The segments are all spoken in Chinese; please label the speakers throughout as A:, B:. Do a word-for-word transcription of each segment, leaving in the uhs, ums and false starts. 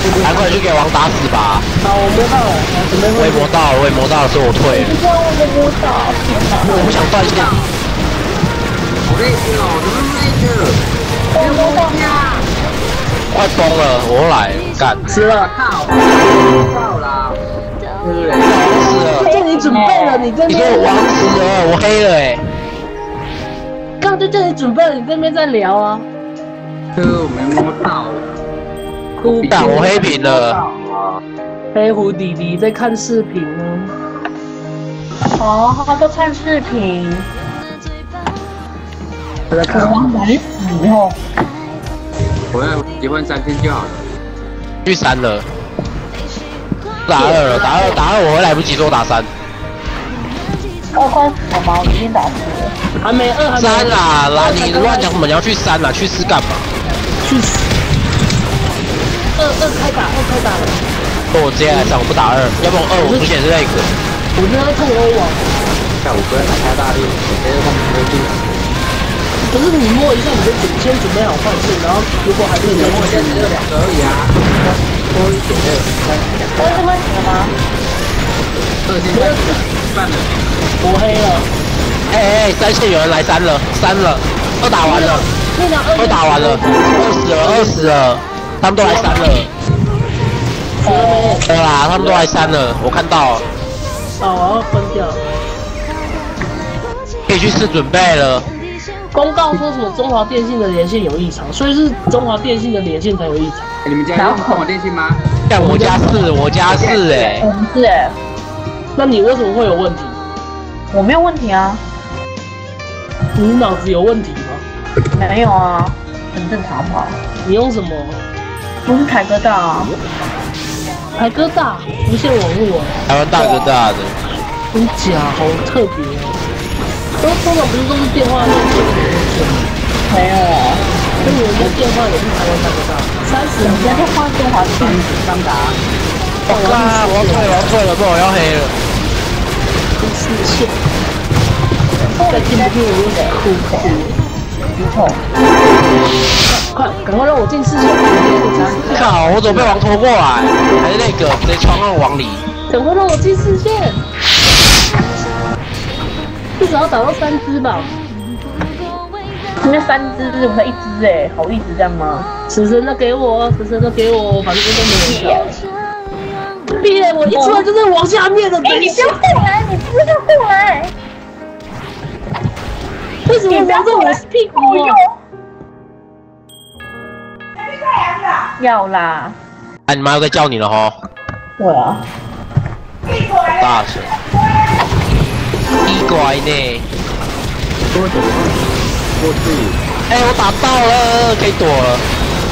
A: 赶快去给王打死吧！
B: 好，我摸到了，准备。
A: 我也摸到了，我也摸到了，所以我退了。
B: 不知道我摸到，天哪！
A: 我不想断线。
C: 好累哦，怎么累的？
B: 我摸到呀！
A: 快崩了，我来干。
B: 死了，
C: 靠！爆啦！对不对？
A: 死了。
B: 叫你准备了，你这边。
A: 你说我王死了，我黑了哎。
B: 刚刚就叫你准备了，你这边在聊啊。
C: 这我没摸到。
A: 哭蛋，我黑屏了。
B: 黑狐弟弟在看视频呢。
D: 哦，他在看视频。
B: 我在看。
D: 没死哦。
C: 我要结婚三天就好了。
A: 去三了。打二了，打二打二，我会来不及做打三。
D: 二快死了吗？我已经打死了。
B: 还没二，还没
A: 三啦，啦你乱讲什么？你要去三啦，去四干嘛？
B: 去死！二二开打，二开打了。
A: 我直接来上，我不打二，要不然二我出现是那个。
B: 我现在看欧网。
C: 下午不要打太大力，别的后面没进。
B: 可是你摸一下，你就准先准备好换线，然后如果还是你
C: 摸一下只有两个而已啊。多一点二三两个。
D: 二是会死了吗？
C: 二现在半了。
B: 我黑了。
A: 哎哎，三线有人来三了，三了，二打完了，二打完了，二死了，二死了，他们都来三了。对啦，他们都来三了，我看到了。
B: 啊，我要分掉。
A: 可以去试准备了。
B: 公告说什么中华电信的连线有异常，所以是中华电信的连线才有异常。
C: 你们家用中华电信吗？
A: 像我家是，我家是哎。
D: 我们是哎。
B: 那你为什么会有问题？
D: 我没有问题啊。
B: 你脑子有问题吗？
D: 没有啊，很正常吧？
B: 你用什么？
D: 不是台哥大啊。
B: 台哥大无线网络啊。
A: 台湾大哥大的。
B: 真假，好特别哦。都通常不是都是电话那些连线吗？
D: 没有啊。
B: 跟你们家电话也是台湾大哥大。三十，
D: 你家电话中华电信
C: 张达。
A: 我靠！我要退了，我要退了，不然我要黑了。
B: 真是线。再听不听我就哭哭。
D: 不错。
B: 快，赶快让我进视线！
A: 靠！我怎么被王拖过来？还是那个直接穿到网里？
B: 赶快让我进视线！至少要打到三只吧？
D: 因为三只不是一只哎，好意思这样吗？
B: 死神的给我，死神的给我，反正都没有人。毕业，我一出来就是往下面的。
D: 哎，你不要过来，你不要过来。
B: 为什么瞄着我屁股啊？
D: 要啦。
A: 啊，你妈又在叫你了吼。
D: 对啊。
A: 大声。奇怪呢。
C: 多久？过去。
A: 哎，我打到了，可以躲了。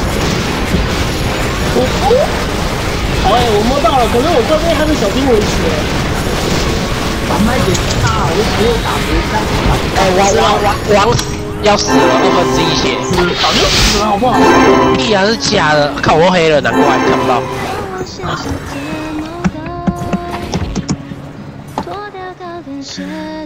B: 我哦。哎，我摸到了，可是我这边还是小兵维持。
C: 把麦给大，我只有打不上。
A: 哎，王王王王要死了，二分之一血。
B: 早就死了，好不好？
A: 必然是假的，靠我黑了，难怪看不到。
E: 脱掉高跟鞋。